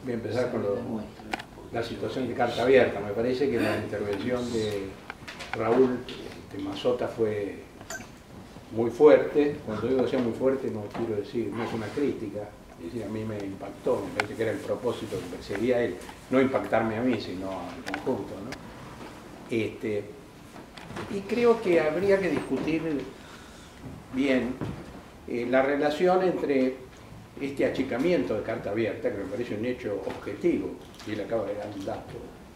Voy a empezar con la situación de carta abierta. Me parece que la intervención de Raúl Mazzotta fue muy fuerte. Cuando digo que sea muy fuerte no quiero decir, no es una crítica, es decir, a mí me impactó, me parece que era el propósito que perseguía él, no impactarme a mí, sino al conjunto, ¿no? Y creo que habría que discutir bien la relación entre este achicamiento de carta abierta, que me parece un hecho objetivo, y él acaba de dar un dato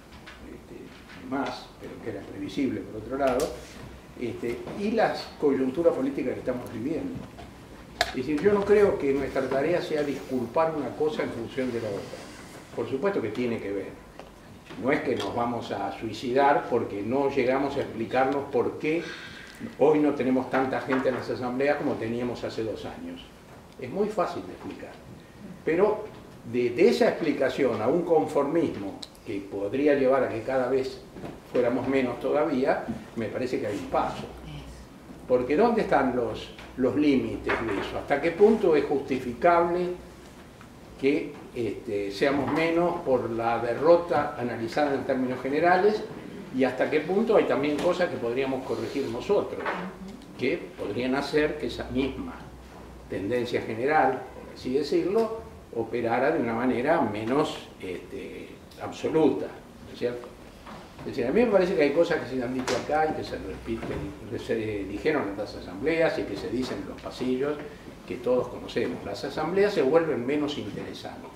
más, pero que era previsible por otro lado, y la coyuntura política que estamos viviendo. Es decir, yo no creo que nuestra tarea sea disculpar una cosa en función de la otra. Por supuesto que tiene que ver. No es que nos vamos a suicidar porque no llegamos a explicarnos por qué hoy no tenemos tanta gente en las asambleas como teníamos hace 2 años. Es muy fácil de explicar. Pero de esa explicación a un conformismo que podría llevar a que cada vez fuéramos menos todavía, me parece que hay un paso. Porque ¿dónde están los límites de eso? ¿Hasta qué punto es justificable que seamos menos por la derrota analizada en términos generales? Y hasta qué punto hay también cosas que podríamos corregir nosotros, que podrían hacer que esa misma tendencia general, por así decirlo, operara de una manera menos absoluta, ¿no es cierto? Es decir, a mí me parece que hay cosas que se han dicho acá y que se repiten, que se dijeron en las asambleas y que se dicen en los pasillos, que todos conocemos. Las asambleas se vuelven menos interesantes.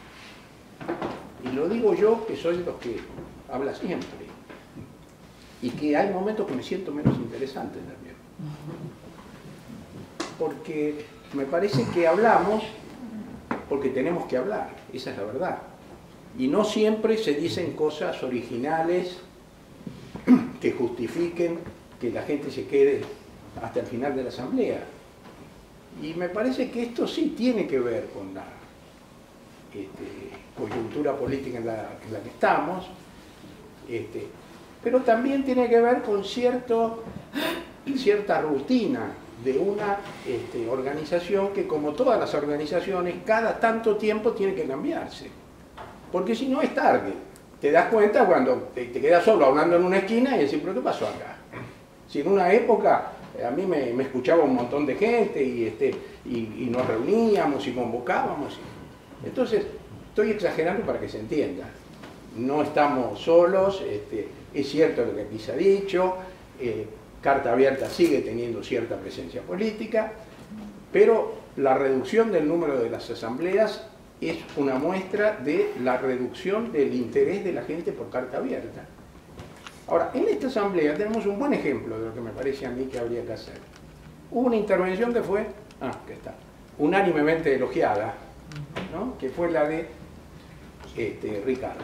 Y lo digo yo, que soy de los que habla siempre. Y que hay momentos que me siento menos interesante también. Porque me parece que hablamos porque tenemos que hablar, esa es la verdad. Y no siempre se dicen cosas originales que justifiquen que la gente se quede hasta el final de la asamblea. Y me parece que esto sí tiene que ver con la coyuntura política en la que estamos, pero también tiene que ver con cierta rutina de una organización que, como todas las organizaciones, cada tanto tiempo tiene que cambiarse. Porque si no es tarde. Te das cuenta cuando te quedas solo hablando en una esquina y decís, ¿pero qué pasó acá? Si en una época a mí me escuchaba un montón de gente y nos reuníamos y convocábamos. Entonces, estoy exagerando para que se entienda. No estamos solos, es cierto lo que aquí se ha dicho, Carta Abierta sigue teniendo cierta presencia política, pero la reducción del número de las asambleas es una muestra de la reducción del interés de la gente por Carta Abierta. Ahora, en esta asamblea tenemos un buen ejemplo de lo que me parece a mí que habría que hacer. Hubo una intervención que fue, que está, unánimemente elogiada, ¿no? Que fue la de Ricardo.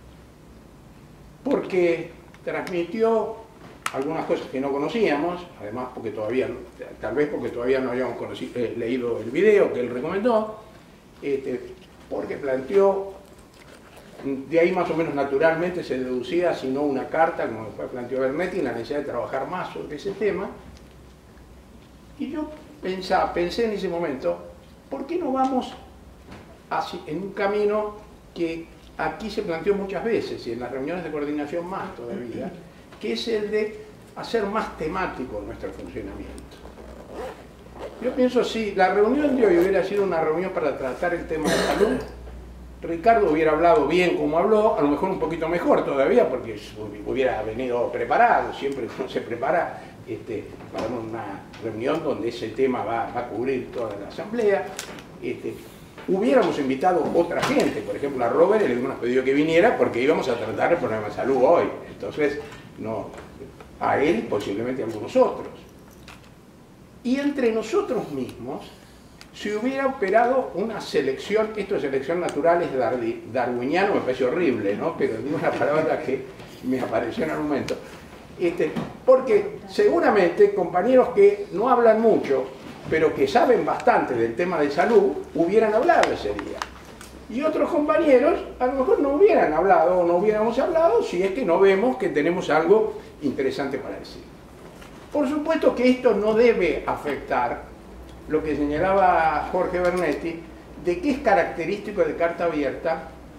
Porque transmitió algunas cosas que no conocíamos, además porque todavía, tal vez porque todavía no habíamos leído el video que él recomendó, porque planteó, de ahí más o menos naturalmente se deducía, si no una carta, como después planteó Bernetti, la necesidad de trabajar más sobre ese tema. Y yo pensé en ese momento, ¿por qué no vamos en un camino que aquí se planteó muchas veces, y en las reuniones de coordinación más todavía, que es el de hacer más temático nuestro funcionamiento? Yo pienso, si la reunión de hoy hubiera sido una reunión para tratar el tema de salud, Ricardo hubiera hablado bien como habló, a lo mejor un poquito mejor todavía, porque hubiera venido preparado, siempre uno se prepara para una reunión donde ese tema va a cubrir toda la asamblea. Hubiéramos invitado otra gente, por ejemplo a Robert le hubiéramos pedido que viniera porque íbamos a tratar el problema de salud hoy, entonces no, a él posiblemente a algunos otros. Y entre nosotros mismos se hubiera operado una selección, esto de selección natural es darwiniano, me parece horrible, ¿no? Pero digo una palabra que me apareció en algún momento. Porque seguramente compañeros que no hablan mucho, pero que saben bastante del tema de salud, hubieran hablado ese día. Y otros compañeros a lo mejor no hubieran hablado o no hubiéramos hablado si es que no vemos que tenemos algo interesante para decir. Por supuesto que esto no debe afectar lo que señalaba Jorge Bernetti, de que es característico de Carta Abierta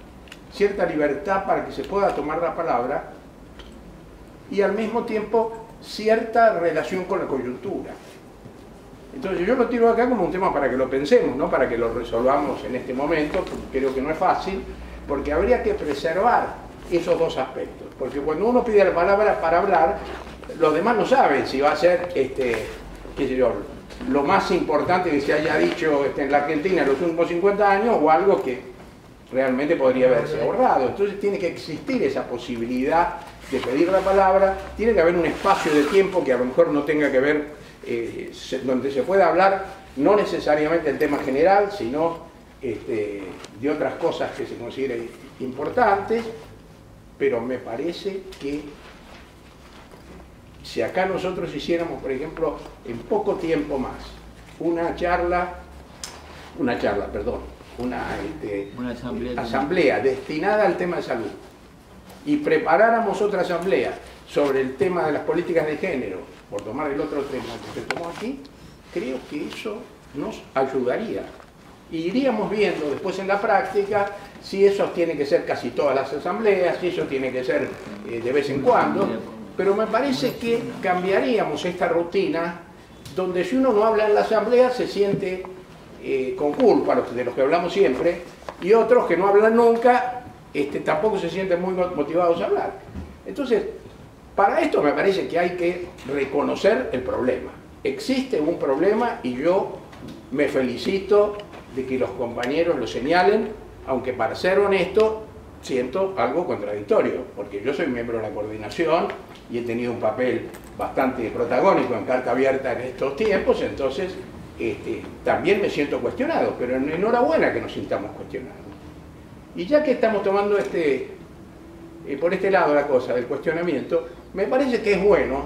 cierta libertad para que se pueda tomar la palabra y al mismo tiempo cierta relación con la coyuntura. Entonces yo lo tiro acá como un tema para que lo pensemos, no para que lo resolvamos en este momento, creo que no es fácil, porque habría que preservar esos dos aspectos, porque cuando uno pide la palabra para hablar, los demás no saben si va a ser, qué sé yo, lo más importante que se haya dicho en la Argentina en los últimos 50 años o algo que realmente podría haberse abordado. Entonces tiene que existir esa posibilidad de pedir la palabra, tiene que haber un espacio de tiempo que a lo mejor no tenga que ver, donde se pueda hablar no necesariamente del tema general, sino de otras cosas que se consideren importantes, pero me parece que si acá nosotros hiciéramos, por ejemplo, en poco tiempo más, una asamblea destinada al tema de salud y preparáramos otra asamblea sobre el tema de las políticas de género, por tomar el otro tema que se tomó aquí, creo que eso nos ayudaría. Y iríamos viendo después en la práctica si eso tiene que ser casi todas las asambleas, si eso tiene que ser de vez en cuando, pero me parece que cambiaríamos esta rutina donde si uno no habla en la asamblea se siente con culpa, de los que hablamos siempre, y otros que no hablan nunca tampoco se sienten muy motivados a hablar. Entonces, para esto me parece que hay que reconocer el problema. Existe un problema y yo me felicito de que los compañeros lo señalen, aunque para ser honesto siento algo contradictorio, porque yo soy miembro de la coordinación y he tenido un papel bastante protagónico en Carta Abierta en estos tiempos, entonces también me siento cuestionado, pero enhorabuena que nos sintamos cuestionados. Y ya que estamos tomando por este lado la cosa del cuestionamiento, me parece que es bueno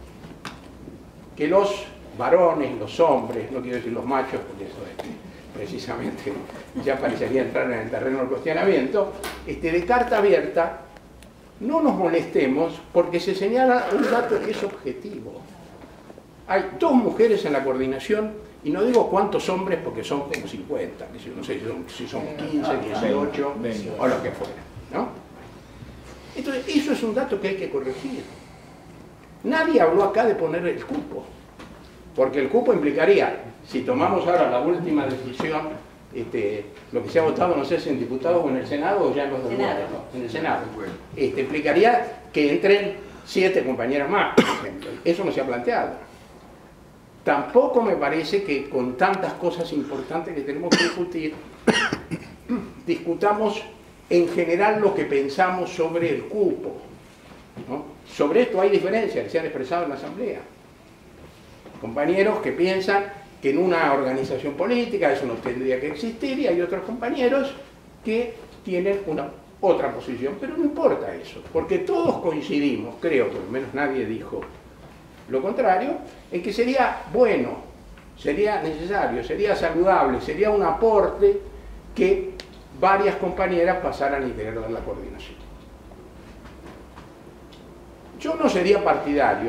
que los varones, los hombres, no quiero decir los machos, porque eso precisamente ya parecería entrar en el terreno del cuestionamiento, de Carta Abierta, no nos molestemos porque se señala un dato que es objetivo. Hay 2 mujeres en la coordinación y no digo cuántos hombres porque son como 50, no sé si son 15, 18 o lo que fuera, ¿no? Entonces, eso es un dato que hay que corregir. Nadie habló acá de poner el cupo, porque el cupo implicaría, si tomamos ahora la última decisión, lo que se ha votado, no sé si en diputados o en el Senado o ya en los diputados, en el Senado, implicaría que entren 7 compañeras más, por ejemplo. Eso no se ha planteado. Tampoco me parece que con tantas cosas importantes que tenemos que discutir, discutamos en general lo que pensamos sobre el cupo, ¿no? Sobre esto hay diferencias que se han expresado en la Asamblea. Compañeros que piensan que en una organización política eso no tendría que existir y hay otros compañeros que tienen otra posición, pero no importa eso, porque todos coincidimos, creo, por lo menos nadie dijo lo contrario, en que sería bueno, sería necesario, sería saludable, sería un aporte que varias compañeras pasaran a integrar la coordinación. Yo no sería partidario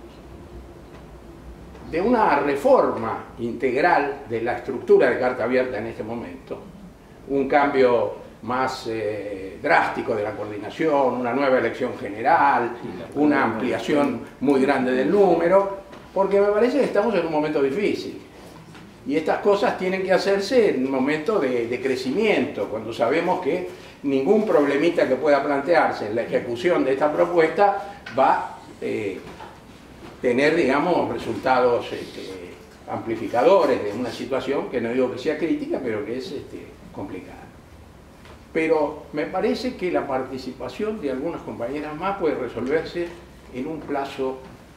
de una reforma integral de la estructura de Carta Abierta en este momento, un cambio más drástico de la coordinación, una nueva elección general, una ampliación muy grande del número, porque me parece que estamos en un momento difícil. Y estas cosas tienen que hacerse en un momento de crecimiento, cuando sabemos que ningún problemita que pueda plantearse en la ejecución de esta propuesta va a tener, digamos, resultados amplificadores de una situación que no digo que sea crítica, pero que es complicada. Pero me parece que la participación de algunas compañeras más puede resolverse en un plazo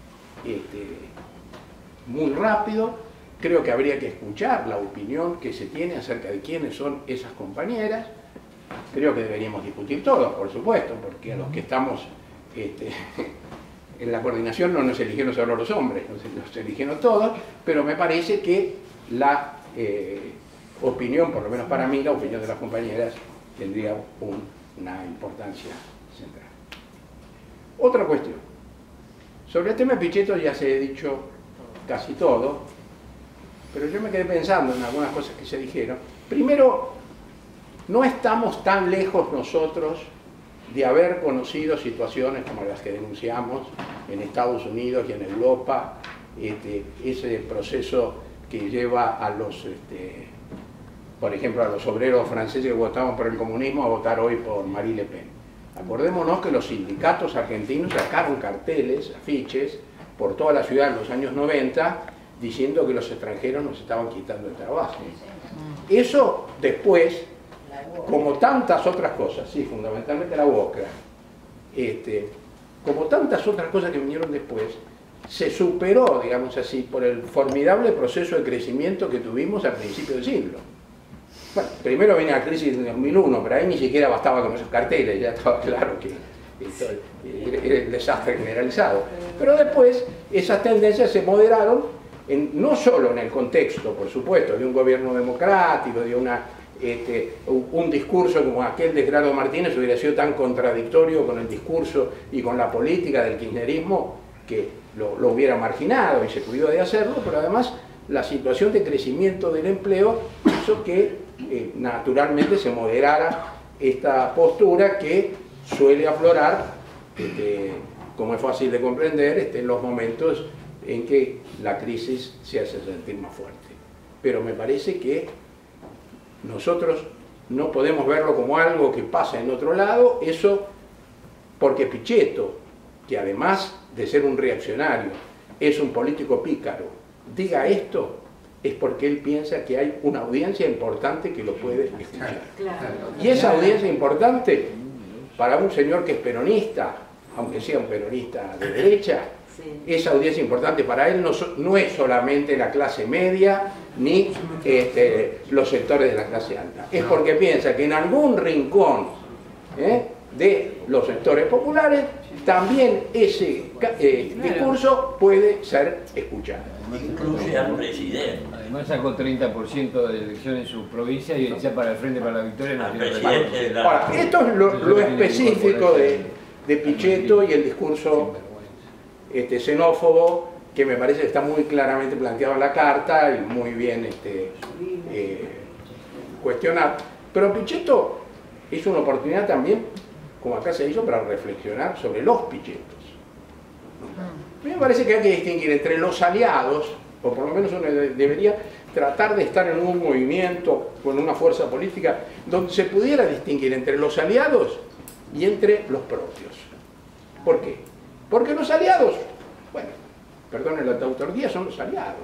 muy rápido. Creo que habría que escuchar la opinión que se tiene acerca de quiénes son esas compañeras. Creo que deberíamos discutir todos, por supuesto, porque a los que estamos en la coordinación no nos eligieron solo los hombres, nos eligieron todos, pero me parece que la opinión, por lo menos para mí, la opinión de las compañeras tendría una importancia central. Otra cuestión. Sobre el tema de Pichetto ya se ha dicho casi todo, pero yo me quedé pensando en algunas cosas que se dijeron. Primero, no estamos tan lejos nosotros de haber conocido situaciones como las que denunciamos en Estados Unidos y en Europa, ese proceso que lleva a los, por ejemplo, a los obreros franceses que votaban por el comunismo a votar hoy por Marine Le Pen. Acordémonos que los sindicatos argentinos sacaron carteles, afiches, por toda la ciudad en los años 90, diciendo que los extranjeros nos estaban quitando el trabajo. Eso después, como tantas otras cosas, sí, fundamentalmente la UOCRA, como tantas otras cosas que vinieron después, se superó, digamos así, por el formidable proceso de crecimiento que tuvimos al principio del siglo. Bueno, primero venía la crisis del 2001, pero ahí ni siquiera bastaba con esos carteles, ya estaba claro que era el desastre generalizado. Pero después esas tendencias se moderaron, no solo en el contexto, por supuesto, de un gobierno democrático, de un discurso como aquel de Gerardo Martínez hubiera sido tan contradictorio con el discurso y con la política del kirchnerismo que lo hubiera marginado y se cuidó de hacerlo, pero además la situación de crecimiento del empleo hizo que naturalmente se moderara esta postura que suele aflorar, como es fácil de comprender, en los momentos en que la crisis se hace sentir más fuerte. Pero me parece que nosotros no podemos verlo como algo que pasa en otro lado, eso porque Pichetto, que además de ser un reaccionario, es un político pícaro, diga esto, es porque él piensa que hay una audiencia importante que lo puede escuchar. Y esa audiencia importante, para un señor que es peronista, aunque sea un peronista de derecha, esa audiencia importante para él no es solamente la clase media ni los sectores de la clase alta. Es porque piensa que en algún rincón de los sectores populares también ese discurso puede ser escuchado. Incluye al presidente. Además sacó 30% de elecciones en su provincia y decía para el Frente para la Victoria no tiene recursos. Ahora, esto es lo específico de Pichetto y el discurso xenófobo, que me parece que está muy claramente planteado en la carta y muy bien cuestionado. Pero Pichetto es una oportunidad también, como acá se hizo, para reflexionar sobre los Pichettos. A mí me parece que hay que distinguir entre los aliados, o por lo menos uno debería tratar de estar en un movimiento con una fuerza política donde se pudiera distinguir entre los aliados y entre los propios. ¿Por qué? Porque los aliados, bueno, perdonen la tautología, son los aliados.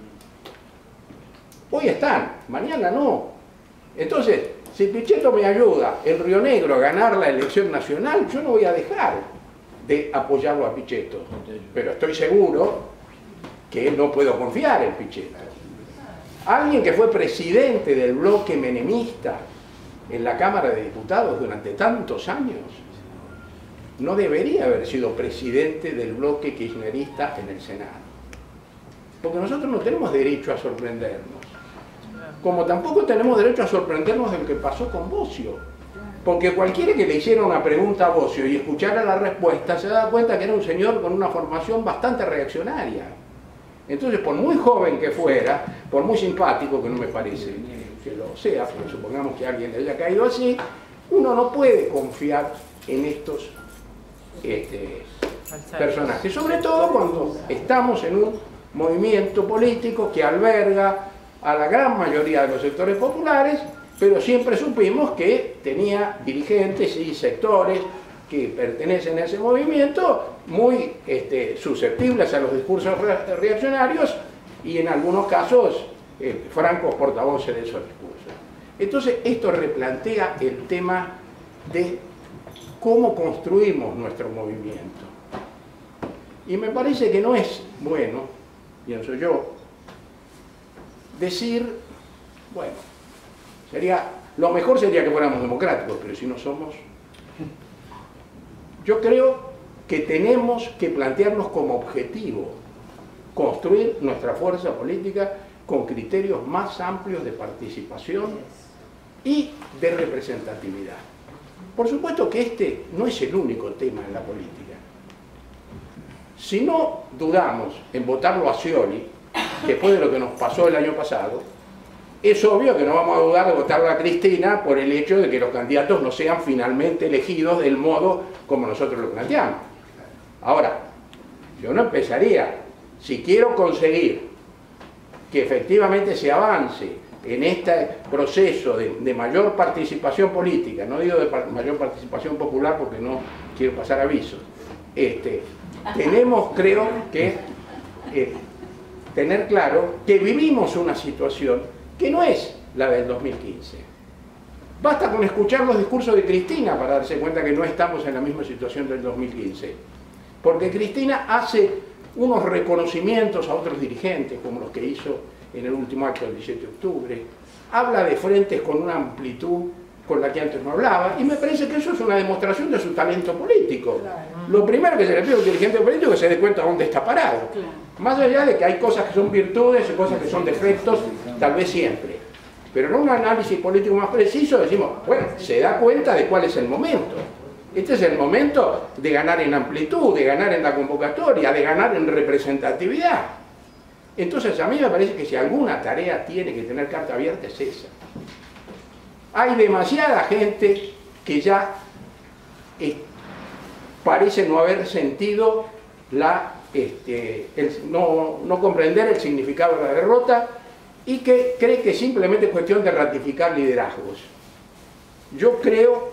Hoy están, mañana no. Entonces, si Pichetto me ayuda en Río Negro a ganar la elección nacional, yo no voy a dejar de apoyarlo a Pichetto. Pero estoy seguro que no puedo confiar en Pichetto. Alguien que fue presidente del bloque menemista en la Cámara de Diputados durante tantos años, no debería haber sido presidente del bloque kirchnerista en el Senado. Porque nosotros no tenemos derecho a sorprendernos. Como tampoco tenemos derecho a sorprendernos de lo que pasó con Bosio. Porque cualquiera que le hiciera una pregunta a Bosio y escuchara la respuesta, se da cuenta que era un señor con una formación bastante reaccionaria. Entonces, por muy joven que fuera, por muy simpático, que no me parece que lo sea, pero supongamos que alguien le haya caído así, uno no puede confiar en estos personajes, sobre todo cuando estamos en un movimiento político que alberga a la gran mayoría de los sectores populares, pero siempre supimos que tenía dirigentes y sectores que pertenecen a ese movimiento muy susceptibles a los discursos reaccionarios y en algunos casos francos portavoces de esos discursos. Entonces esto replantea el tema de cómo construimos nuestro movimiento. Y me parece que no es bueno, pienso yo, decir, bueno, lo mejor sería que fuéramos democráticos, pero si no somos, yo creo que tenemos que plantearnos como objetivo construir nuestra fuerza política con criterios más amplios de participación y de representatividad. Por supuesto que este no es el único tema en la política. Si no dudamos en votarlo a Scioli, después de lo que nos pasó el año pasado, es obvio que no vamos a dudar de votar a Cristina por el hecho de que los candidatos no sean finalmente elegidos del modo como nosotros lo planteamos. Ahora, yo no empezaría, si quiero conseguir que efectivamente se avance en este proceso de mayor participación política, no digo de mayor participación popular porque no quiero pasar avisos, tenemos, creo que, tener claro que vivimos una situación que no es la del 2015. Basta con escuchar los discursos de Cristina para darse cuenta que no estamos en la misma situación del 2015. Porque Cristina hace unos reconocimientos a otros dirigentes, como los que hizo en el último acto del 17 de octubre, habla de frentes con una amplitud con la que antes no hablaba, y me parece que eso es una demostración de su talento político. Claro. Lo primero que se le pide a un dirigente político es que se dé cuenta de dónde está parado. Claro. Más allá de que hay cosas que son virtudes y cosas que son defectos, tal vez siempre. Pero en un análisis político más preciso decimos, bueno, se da cuenta de cuál es el momento. Este es el momento de ganar en amplitud, de ganar en la convocatoria, de ganar en representatividad. Entonces a mí me parece que si alguna tarea tiene que tener carta abierta es esa. Hay demasiada gente que ya parece no haber sentido no comprender el significado de la derrota y que cree que simplemente es cuestión de ratificar liderazgos. Yo creo,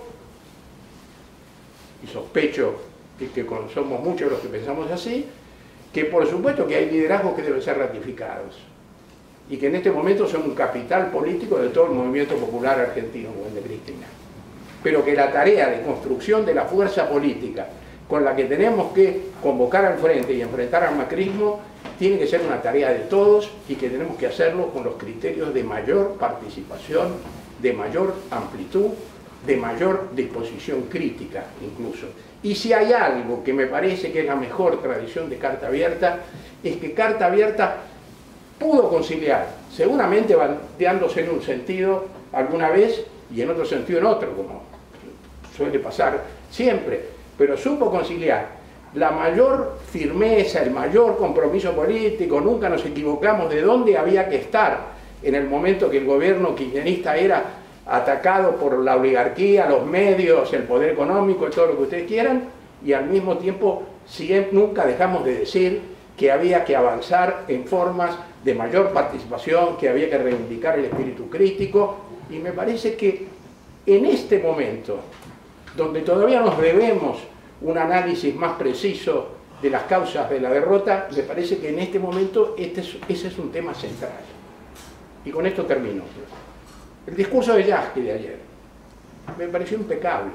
y sospecho que somos muchos los que pensamos así, que por supuesto que hay liderazgos que deben ser ratificados y que en este momento son un capital político de todo el movimiento popular argentino, como el de Cristina. Pero que la tarea de construcción de la fuerza política con la que tenemos que convocar al frente y enfrentar al macrismo tiene que ser una tarea de todos y que tenemos que hacerlo con los criterios de mayor participación, de mayor amplitud, de mayor disposición crítica incluso. Y si hay algo que me parece que es la mejor tradición de Carta Abierta, es que Carta Abierta pudo conciliar, seguramente bandeándose en un sentido alguna vez y en otro sentido en otro, como suele pasar siempre, pero supo conciliar la mayor firmeza, el mayor compromiso político, nunca nos equivocamos de dónde había que estar en el momento que el gobierno kirchnerista era atacado por la oligarquía, los medios, el poder económico y todo lo que ustedes quieran, y al mismo tiempo nunca dejamos de decir que había que avanzar en formas de mayor participación, que había que reivindicar el espíritu crítico, y me parece que en este momento, donde todavía nos debemos un análisis más preciso de las causas de la derrota, me parece que en este momento ese es un tema central. Y con esto termino. El discurso de Yasky de ayer me pareció impecable.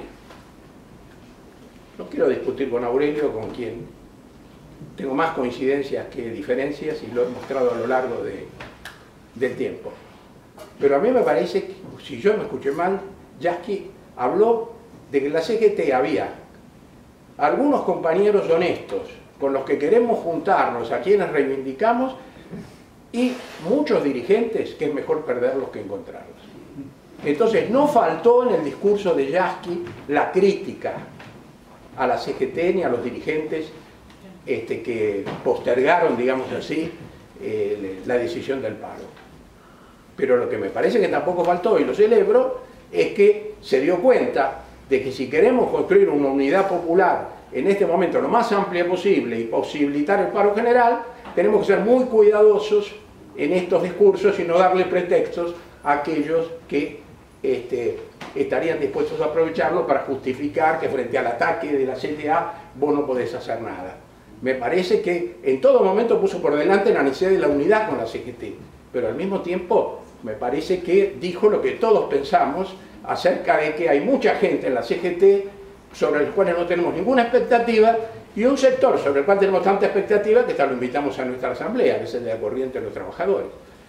No quiero discutir con Aurelio, con quien tengo más coincidencias que diferencias y lo he mostrado a lo largo del tiempo. Pero a mí me parece que, si yo no escuché mal, Yasky habló de que en la CGT había algunos compañeros honestos con los que queremos juntarnos, a quienes reivindicamos, y muchos dirigentes que es mejor perderlos que encontrarlos. Entonces no faltó en el discurso de Yasky la crítica a la CGT ni a los dirigentes que postergaron, digamos así, la decisión del paro. Pero lo que me parece que tampoco faltó, y lo celebro, es que se dio cuenta de que si queremos construir una unidad popular en este momento lo más amplia posible y posibilitar el paro general, tenemos que ser muy cuidadosos en estos discursos y no darle pretextos a aquellos que estarían dispuestos a aprovecharlo para justificar que frente al ataque de la CTA vos no podés hacer nada. Me parece que en todo momento puso por delante la necesidad de la unidad con la CGT, pero al mismo tiempo me parece que dijo lo que todos pensamos acerca de que hay mucha gente en la CGT sobre el cual no tenemos ninguna expectativa y un sector sobre el cual tenemos tanta expectativa que hasta lo invitamos a nuestra asamblea, que es el de la corriente de los trabajadores.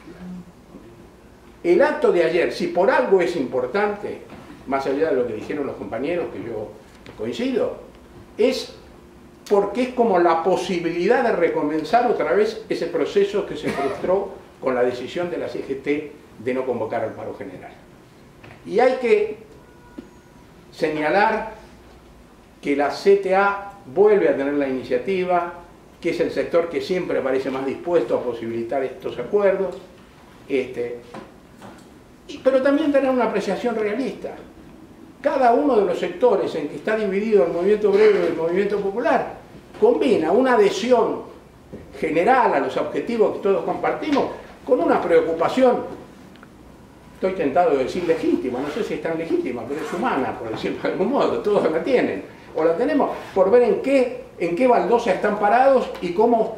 El acto de ayer, si por algo es importante, más allá de lo que dijeron los compañeros, que yo coincido, es porque es como la posibilidad de recomenzar otra vez ese proceso que se frustró con la decisión de la CGT de no convocar al paro general. Y hay que señalar que la CTA vuelve a tener la iniciativa, que es el sector que siempre parece más dispuesto a posibilitar estos acuerdos, pero también tener una apreciación realista. Cada uno de los sectores en que está dividido el movimiento obrero y el movimiento popular combina una adhesión general a los objetivos que todos compartimos con una preocupación, estoy tentado de decir legítima, no sé si es tan legítima, pero es humana, por decirlo de algún modo, todos la tienen, o la tenemos, por ver en qué baldosa están parados y cómo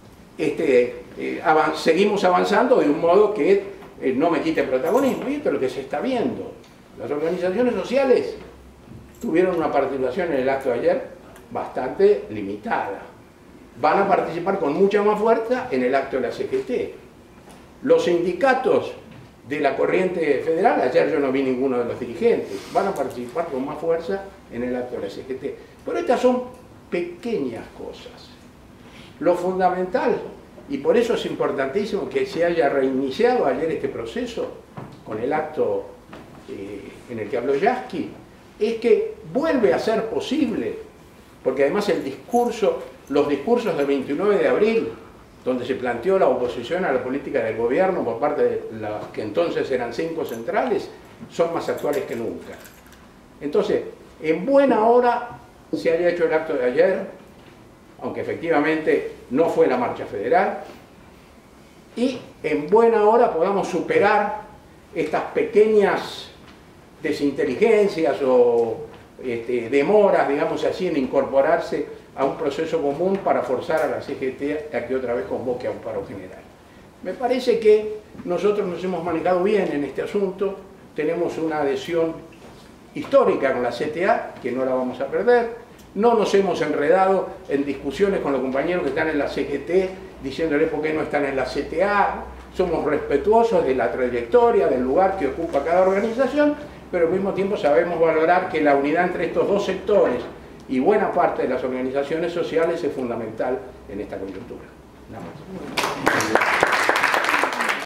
seguimos avanzando de un modo que no me quite protagonismo. Y esto es lo que se está viendo. Las organizaciones sociales tuvieron una participación en el acto de ayer bastante limitada. Van a participar con mucha más fuerza en el acto de la CGT. Los sindicatos de la corriente federal, ayer yo no vi ninguno de los dirigentes, van a participar con más fuerza en el acto de la CGT. Pero estas son pequeñas cosas. Lo fundamental, y por eso es importantísimo que se haya reiniciado ayer este proceso con el acto en el que habló Yasky, es que vuelve a ser posible, porque además los discursos del 29 de abril, donde se planteó la oposición a la política del gobierno por parte de las que entonces eran 5 centrales, son más actuales que nunca. Entonces, en buena hora se haya hecho el acto de ayer, aunque efectivamente no fue la marcha federal, y en buena hora podamos superar estas pequeñas desinteligencias o demoras, digamos así, en incorporarse a un proceso común para forzar a la CGT a que otra vez convoque a un paro general. Me parece que nosotros nos hemos manejado bien en este asunto, tenemos una adhesión histórica con la CTA, que no la vamos a perder, no nos hemos enredado en discusiones con los compañeros que están en la CGT, diciéndoles por qué no están en la CTA, somos respetuosos de la trayectoria, del lugar que ocupa cada organización, pero al mismo tiempo sabemos valorar que la unidad entre estos dos sectores y buena parte de las organizaciones sociales es fundamental en esta coyuntura.